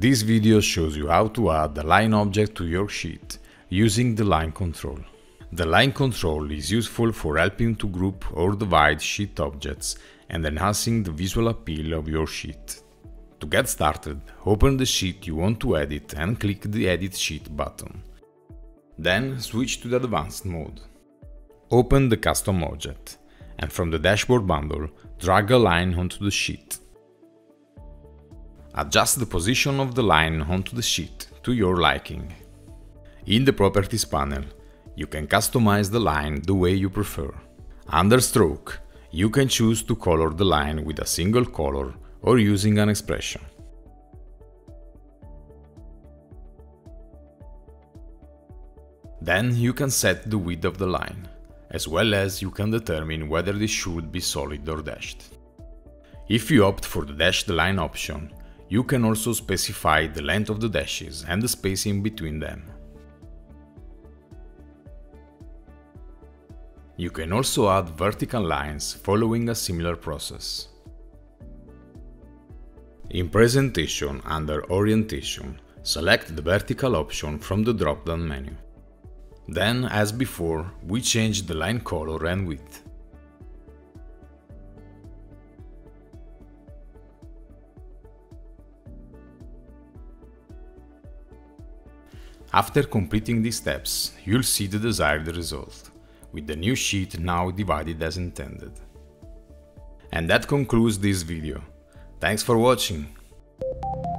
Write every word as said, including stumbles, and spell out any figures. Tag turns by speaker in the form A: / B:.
A: This video shows you how to add a line object to your sheet using the line control. The line control is useful for helping to group or divide sheet objects and enhancing the visual appeal of your sheet. To get started, open the sheet you want to edit and click the Edit Sheet button. Then switch to the Advanced mode. Open the Custom object, and from the Dashboard bundle, drag a line onto the sheet. Adjust the position of the line onto the sheet to your liking. In the Properties panel, you can customize the line the way you prefer. Under Stroke, you can choose to color the line with a single color or using an expression. Then you can set the width of the line, as well as you can determine whether this should be solid or dashed. If you opt for the Dashed Line option, you can also specify the length of the dashes and the spacing between them. You can also add vertical lines following a similar process. In Presentation, under Orientation, select the vertical option from the drop-down menu. Then, as before, we change the line color and width. After completing these steps, you'll see the desired result, with the new sheet now divided as intended. And that concludes this video. Thanks for watching!